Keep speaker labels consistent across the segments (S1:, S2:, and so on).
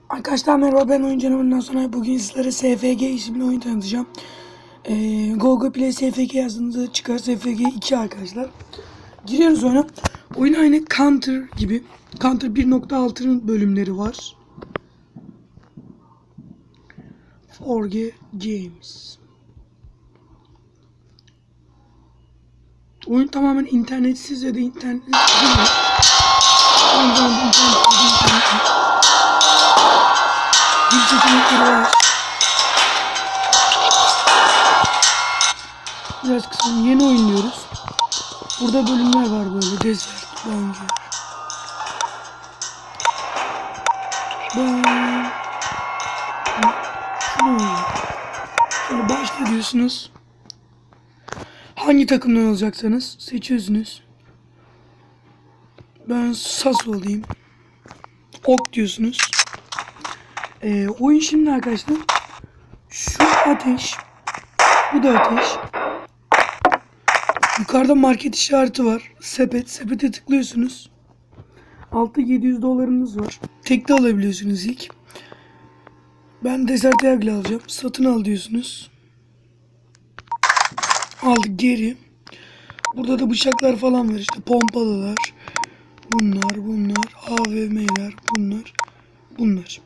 S1: Arkadaşlar merhaba, ben oyun canavarından sonra bugün sizlere SFG isimli oyun tanıtacağım. Google Play SFG yazdığınızda çıkar. SFG 2 arkadaşlar. Giriyoruz oyuna. Oyun aynı Counter gibi. Counter 1.6'nın bölümleri var. Forge Games. Oyun tamamen internetsiz ya da internetsiz değil. Aynı zamanda internetsiz. Dil seçenekleri var. Biraz kısalım. Yeni oynuyoruz. Burada bölümler var böyle. Desert, bence. Şöyle başla diyorsunuz. Hangi takımdan olacaksanız seçiyorsunuz. Ben Sas olayım. Ok diyorsunuz. Oyun şimdi arkadaşlar. Şu ateş. Bu da ateş. Yukarıda market işareti var. Sepet. Sepete tıklıyorsunuz. Altta $700 var. Tekli alabiliyorsunuz ilk. Ben Desert Eagle alacağım. Satın al diyorsunuz. Aldık geri. Burada da bıçaklar falan var. İşte pompalılar. Bunlar. AVM'ler. Bunlar.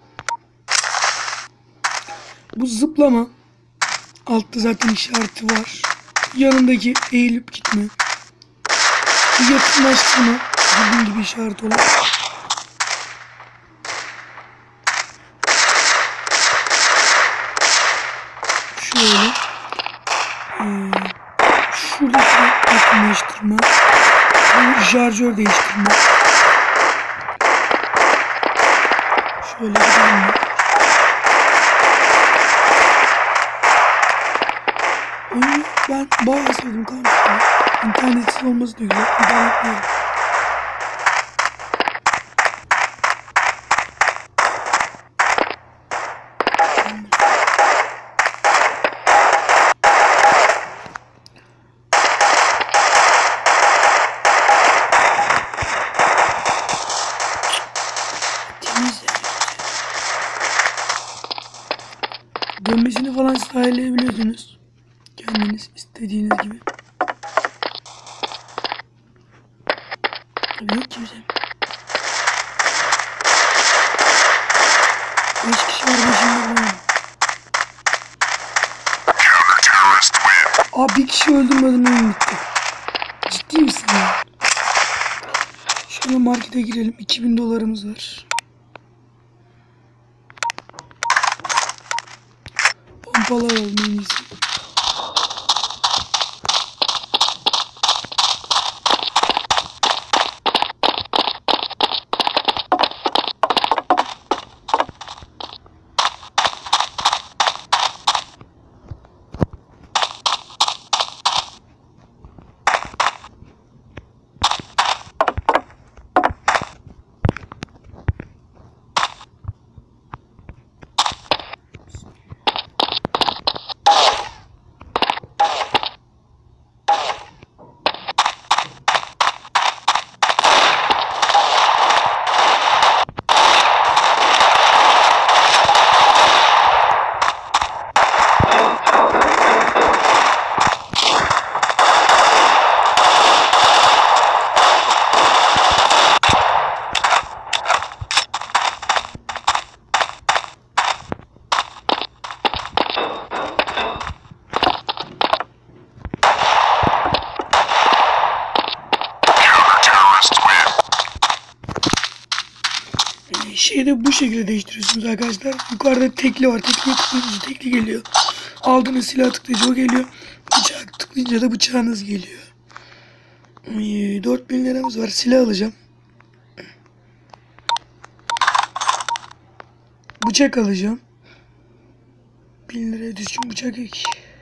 S1: Bu zıplama. Altta zaten işareti var. Yanındaki eğilip gitme. Bu yakınlaştırma. Bildiğin gibi işaret olan. Şöyle. Şuradaki yakınlaştırma. Bu şarjör değiştirme. Şöyle gidelim. Oyunu ben bayağı sevdim kardeşim. İnternetsiz olması da güzel. İnternetli. Dönmesini falan siz ayarlayabiliyorsunuz. Kendiniz istediğiniz gibi. Tabii yok kimse. 5 kişi var, 5'inde var. Aa, bir kişi öldürmeden oyun bitti. Ciddi misin ya? Şöyle markete girelim. $2000 var. Pompalar alalım en iyisi. Şeyde bu şekilde değiştiriyorsunuz arkadaşlar. Yukarıda tekli var. Tekliye tıklayınca tekli geliyor. Aldığınız silah tıklayınca o geliyor. Bıçak tıklayınca da bıçağınız geliyor. 4000 liramız var. Silah alacağım. Bıçak alacağım. 1000 liraya düzgün bıçak ek.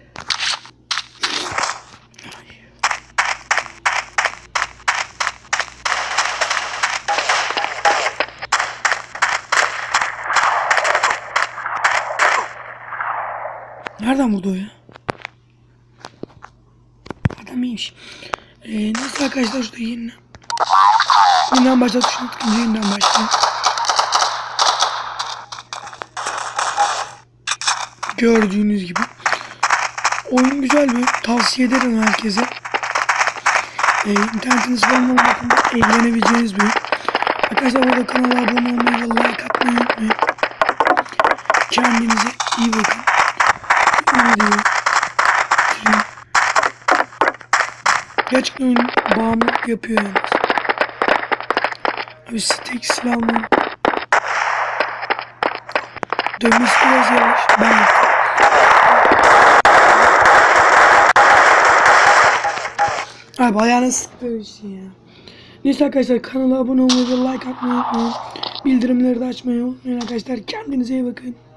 S1: Nereden buldu o ya? Adam iyiymiş. Nasıl arkadaşlar, şurada yeniden başlat tuşuna tıklayınca yeniden başlayın. Gördüğünüz gibi. Oyun güzel bir. Tavsiye ederim herkese. İnternetiniz falan olmadığında eğlenebileceğiniz bir oyun. Arkadaşlar burada kanala abone olmayı ve like atmayı unutmayın. Kendinize iyi bakın. Gerçekten oyun bağımlılık yapıyor yani. Abi tek silahımın dönmesi biraz yavaş. Ben yaptım. Abi ayağına sıkıyorsun ya. Neyse arkadaşlar kanala abone olmayı ve like atmayı unutmayın. Bildirimleri de açmayı unutmayın arkadaşlar. Kendinize iyi bakın.